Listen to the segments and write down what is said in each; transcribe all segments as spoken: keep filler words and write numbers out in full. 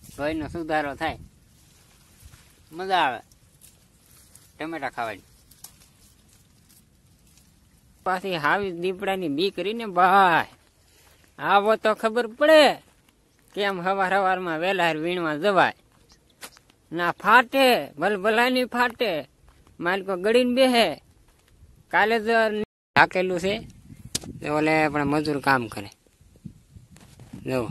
લોહીનો સુધારો થાય, મજા આવે ટમેટા ખાવાની. પાછી હાવી દીપડાની બી કરીને ભાઈ આવો તો ખબર પડે કેમ હવાર હવારમાં વેલા વીણવા જવાય. ના ફાટે ભલભલાની ફાટે, માલિકો ગળીને બેહે. કાલે જ ઢાકેલું છે ઓલે પણ મજૂર કામ કરે. જો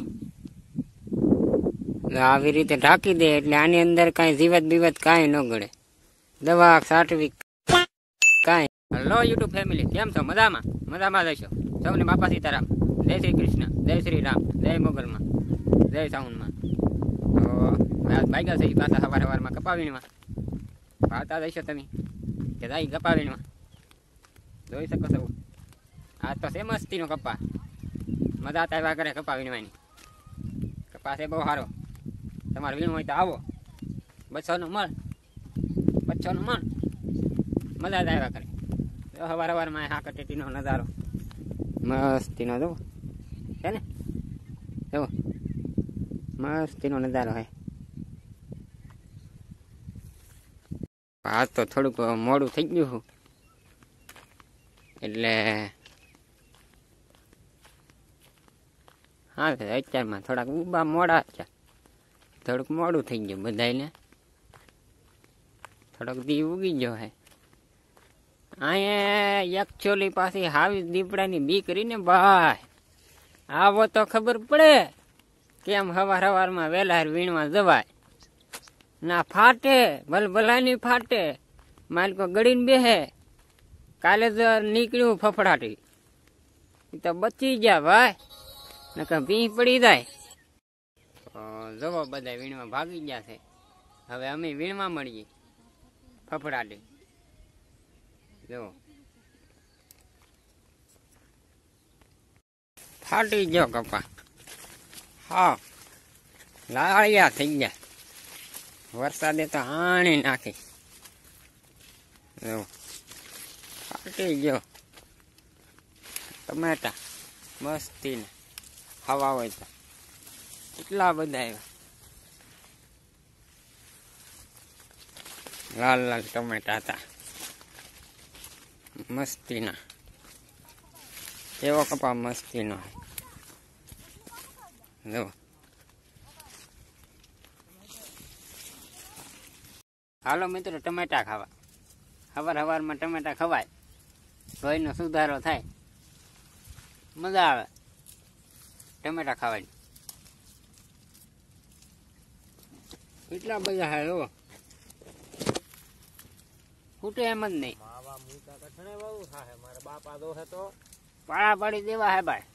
આવી રીતે ઢાંકી દે એટલે આની અંદર કઈ જીવત બીવત કાંઈ ન ગળે. દવા સાટવી કાંઈ. હેલો યુટ્યુબ ફેમિલી, કેમ છો? મજામાં? મજામાં જશો સૌને. બાપા સીતારામ, જય શ્રી કૃષ્ણ, જય શ્રી રામ, જય મોગલમાં, જય સાઉન્ડમાં. તો ભાગ્યા છે પાછા સવાર સવારમાં કપાવીણમાં ભાવતા જઈશો તમે કે જાય કપાવીણમાં. જોઈ શકો છો આ તો છે મસ્તીનો કપા. મજા આવ્યા કરે કપા વીણવાની. કપા છે બહુ સારો. તમારે વીણવું હોય તો આવો. બસોનું મળ, બસોનું મળ, મજા જ આવ્યા કરે. સવાર સવારમાં હા કટેટીનો નજારો મસ્તીનો જુઓ છે ને. જુઓ મસ્તીનો નજારો હે. આ તો થોડુંક મોડું થઈ ગયું એટલે હા અત્યારમાં થોડાક ઉભા મોડા છે. થોડુંક મોડું થઈ ગયું બધાને. થોડોક દી ઉગી ગયો હે. અહીંયા એકચોલી પાછી હાવી દીપડાની બી કરીને ભાઈ આવો તો ખબર પડે કેમ હવાર હવારમાં વેલા વીણવા જવાય. ના ફાટે ભલભલાની ફાટે, માલિકો ગળીને બેહે. કાલે જ નીકળ્યું ફફડાટી તો બચી ગયા ભાઈ, નકર ભીં પડી જાય. જવો બધા વીણવા ભાગી ગયા છે. હવે અમે વીણવા મળીએ ફફડાટી. જો ફાટી ગયો કપા. હા લાળિયા થઈ ગયા. વરસાદે તો આણી નાખી. જો ફાટી ગયો ટમેટા મસ્તી ને. હવા હોય તો કેટલા બધા આવ્યા. લાલ લાલ ટમેટા હતા મસ્તીના. એવો કપા મસ્તીનો. જો હાલો મિત્રો ટમેટા ખાવા. સવાર સવારમાં ટમેટા ખવાય, લોહીનો સુધારો થાય, મજા આવે ટમેટા ખાવાની. એટલા બધા હે જો ફૂટે એમ જ નહીં. પાળા પાડી દેવા હે ભાઈ.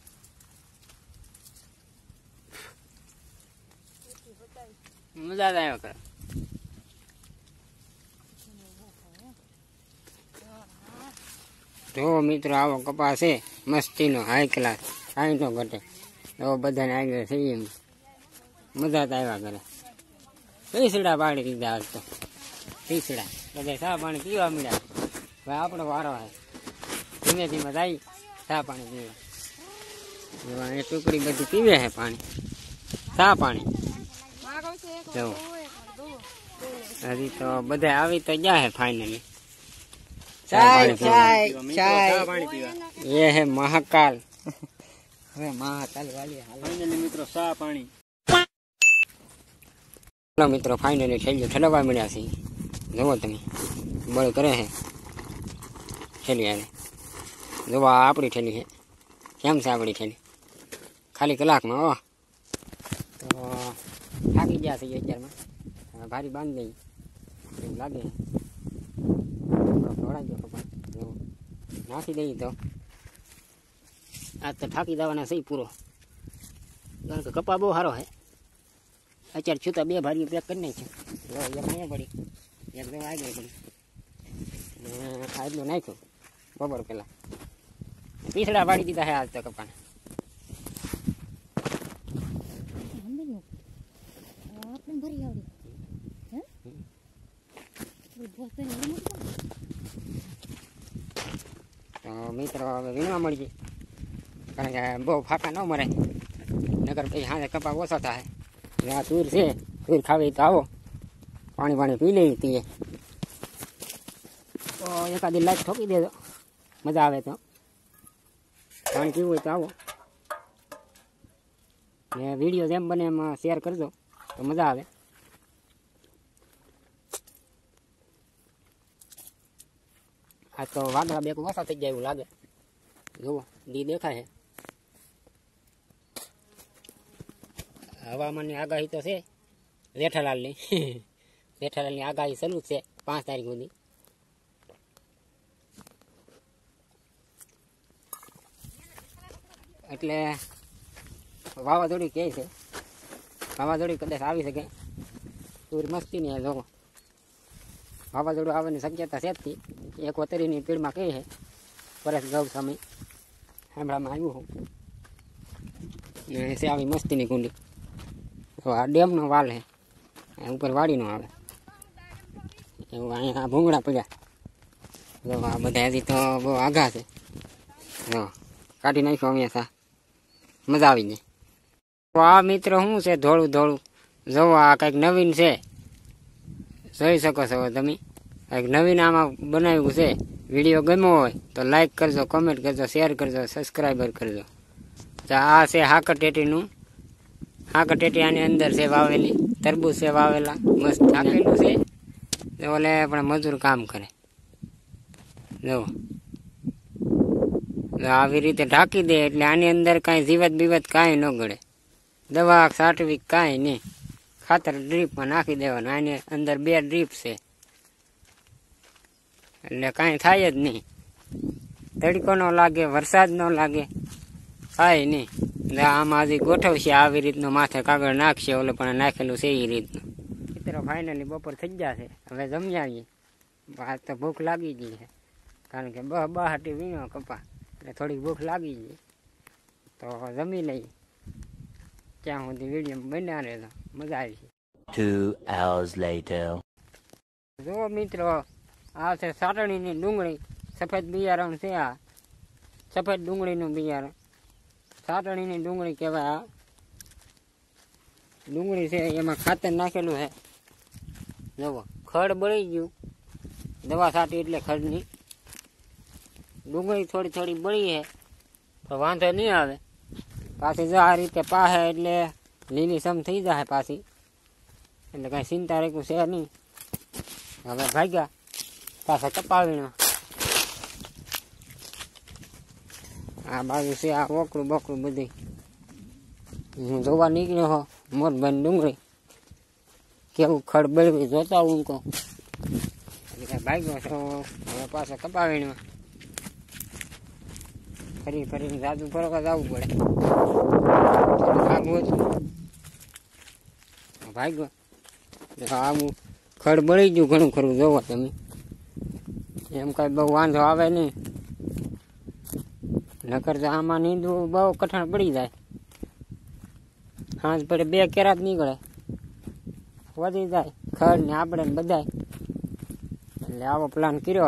મજા જ આવ્યો કરે. જો મિત્રો આવો કપા છે મસ્તીનો, હાઈ ક્લાસ, કાંઈ તો ઘટે. એવો બધાને આગળ થઈ એમ મજા જ આવ્યા કરે. પીસડા પાડી દીધા આજ તો. પીસડા બધા ચા પાણી પીવા મળ્યા. ભાઈ આપણો વારો હોય. ધીમે ધીમે જાય ચા પાણી પીવા. એ ટુકડી બધી પીવે છે પાણી, ચા પાણી. જવું હજી તો બધા આવી તો ગયા હે ફાઇનલી. ચાય ચાય ચાય એ હે મહાકાલ. હવે મહાકાલ વાલી ફાઇનલી મિત્રો ચા પાણી. ચાલો મિત્રો ફાઇનલી થઈ ગયો. ઠલવા મળ્યા છે. જુઓ તમે બળ કરે છે ઠેલી. આવે જુઓ આપણી ઠેલી છે. કેમ છે આપણી ઠેલી? ખાલી કલાકમાં. ઓહ તો થાકી ગયા છે અત્યારમાં. હવે ભારી બાંધી દઈ એવું લાગે. થોડા ગયો કપા નાખી દઈ તો આજ તો થાકી જવાના સહી પૂરો. કારણ કે કપા બહુ સારો છે. અત્યારે છૂટા બે ભારી પેક કરી નાખી. એક અહીંયા પડી, એક બે આગળ પડી. આજનું નાખ્યું બપોર પેલા. પીસડા પાડી દીધા છે આજ તો કપાને. તો મિત્રો હવે વીણવા મળીએ. કારણ કે બહુ ફાંકા ન મરે, નગર પછી હાથે કપા ઓછો થાય. આ તૂર છે ખીર ખાવી તો આવો, પાણી પાણી પી લઈ તે તો એકાદી લાઈટ ઠોકી દેજો, મજા આવે તો. પાણી પીવું હોય તો આવો ને વિડીયો જેમ બને એમ શેર કરજો તો મજા આવે. આ તો વાદળા બે ઓછા થઈ જાય એવું લાગે. જુઓ દી દેખાય છે. હવામાનની આગાહી તો છે જેઠાલાલની. જેઠાલાલની આગાહી ચાલુ છે પાંચ તારીખ સુધી. એટલે વાવાઝોડું કહે છે, વાવાઝોડું કદાચ આવી શકે. પૂરી મસ્તી નહીં લોકો, વાવાઝોડું આવવાની શક્યતા છે જ. એક વતરીની પીડમાં કહે છે પરસ ગૌ સમય હમણાંમાં આવ્યું હું ને છે આવી મસ્તીની કુંડી. તો આ ડેમનો વાલ છે, ઉપર વાડીનો આવે એવું. અહીંયા ભૂંગળા પડ્યા તો આ બધા હજી તો બહુ આઘા છે. જો કાઢી નાખ્યો અહીંયા, મજા આવી જાય. તો આ મિત્રો શું છે ધોળું ધોળું, જુઓ આ કંઈક નવીન છે, જોઈ શકો છો તમે. કંઈક નવીન આમાં બનાવ્યું છે. વિડીયો ગમ્યો હોય તો લાઈક કરજો, કોમેન્ટ કરજો, શેર કરજો, સબસ્ક્રાઈબર કરજો. તો આ છે હાકર ટેટીનું, હાકર ટેટી આની અંદર છે વાવેલી, તરબૂચ છે વાવેલા, મસ્ત નાખેલું છે. ઓલે પણ મજૂર કામ કરે. જુઓ આવી રીતે ઢાંકી દે એટલે આની અંદર કાંઈ જીવત બીવત કાંઈ ન ગળે. દવા છાંટવી કાંઈ નહીં, ખાતર ડ્રીપમાં નાખી દેવાનું. આની અંદર બે ડ્રીપ છે એટલે કાંઈ થાય જ નહીં. તડકો ન લાગે, વરસાદ ન લાગે, કાંઈ નહીં. આમાં હજી ગોઠવશે આવી રીતનું, માથે કાગળ નાખશે ઓલે પણ નાખેલું છે એ રીતનું. મિત્રો ફાઇનલી બપોર થઈ જશે, હવે જમી આવીએ. આ તો ભૂખ લાગી ગઈ છે કારણ કે બહ બહાટી વીણો કપા એટલે થોડીક ભૂખ લાગી ગઈ. તો જમી લઈએ, ત્યાં સુધી વિડીયો બન્યા રહે તો મજા આવી છે. Two hours later. જુઓ મિત્રો આ છે સાટણીની ડુંગળી, સફેદ બિયારણ છે. આ સફેદ ડુંગળીનું બિયારણ સાટણીની ડુંગળી કહેવાય. આ ડુંગળી છે એમાં ખાતર નાખેલું છે. જુઓ ખડ બળી ગયું, દવા છાંટી એટલે ખડની. ડુંગળી થોડી થોડી બળી છે તો વાંધો નહીં આવે. પાછી જો આ રીતે પાહે એટલે લીલી સમ થઈ જાય પાછી, એટલે કાંઈ ચિંતા રેખું છે નહીં. હવે ભાગ્યા પાછા કપાવીને આ બાજુ છે આ ઓકળું બોકળું બધું. હું જોવા નીકળ્યો હો મોરભાઈ ડુંગળી કેવું ખડ બળવી જોતા હું કહું એટલે ભાગ્યો છો. હવે પાછા કપાવીને ફરી ફરીને જાદુ ફરવા જવું પડે. આગું હતું ભાગ્યો આવું ખડ બળી ગયું ઘણું ખરું. જોવો તમે એમ કાંઈ બહુ વાંધો આવે નહીં, નકર તો આમાં નીંદવું બહુ કઠણ પડી જાય. હાંજ પડે બે કેરાત નીકળે, વધી જાય ખડ ને આપણે ને બધાય. એટલે આવો પ્લાન કર્યો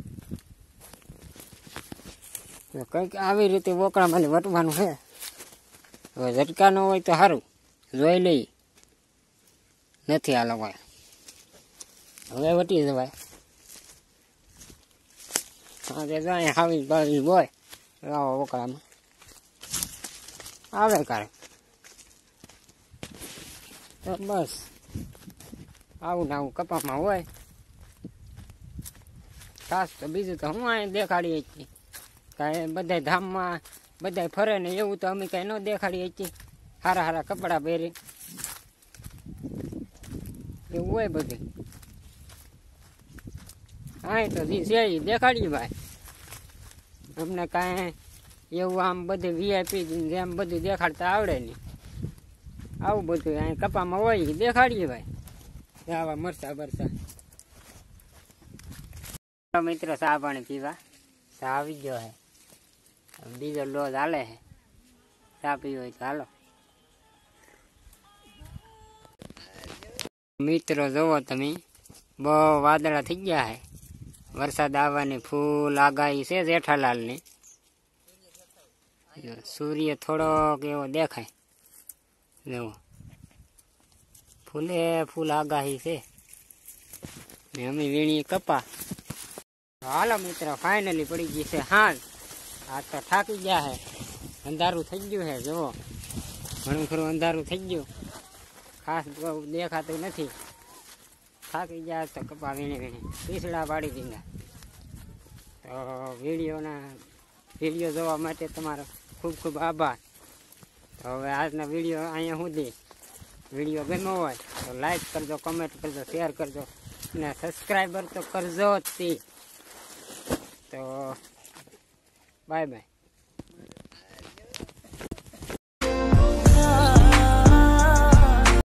છે કંઈક આવી રીતે વોકળામાં વટવાનું છે. હવે ઝટકા ન હોય તો સારું, જોઈ લઈ. નથી આ લોકો હવે વટી જવાય. સાંજે જાય હાવી બાવી હોય આવો વોકળામાં આવે કારે તો બસ આવું ને આવું કપામાં હોય. ખાસ તો બીજું તો હું અહીં દેખાડીએ છીએ કાંઈ બધા ધામમાં બધા ફરે ને એવું તો અમે કાંઈ ન દેખાડીએ છીએ. સારા સારા કપડાં પહેરી એવું હોય બધું. હા તો જે છે એ દેખાડીએ ભાઈ. અમને કાંઈ એવું આમ બધું વીઆઈપી જેમ બધું દેખાડતા આવડે નહીં. આવું બધું અહીં કપામાં હોય દેખાડીએ ભાઈ. આવા મરસા બરસા મિત્રો ચા પાણી પીવા ચા આવી ગયો હે. બીજો લોજ હાલે છે, ચા પીવો હોય તો હાલો. મિત્રો જોવો તમે બહુ વાદળા થઈ ગયા છે, વરસાદ આવવાની ફૂલ આગાહી છે જેઠાલાલની. સૂર્ય થોડોક એવો દેખાય, જુઓ ફૂલે ફૂલ આગાહી છે ને અમે વીણી કપા. હાલો મિત્રો, ફાઇનલી પડી ગઈ છે હાલ. આ તો થાકી ગયા છે, અંધારું થઈ ગયું છે. જુઓ, ઘણું ખરું અંધારું થઈ ગયું, ખાસ દેખાતું નથી. થાકી ગયા તો કપા વીણી વીણી પીસડા પાડી દીધા. તો વિડીયોના વિડીયો જોવા માટે તમારો ખૂબ ખૂબ આભાર. તો હવે આજના વિડીયો અહીંયા સુધી. વિડીયો ગમ્યો હોય તો લાઈક કરજો, કમેન્ટ કરજો, શેર કરજો અને સબસ્ક્રાઈબર તો કરજો જ. તો બાય બાય.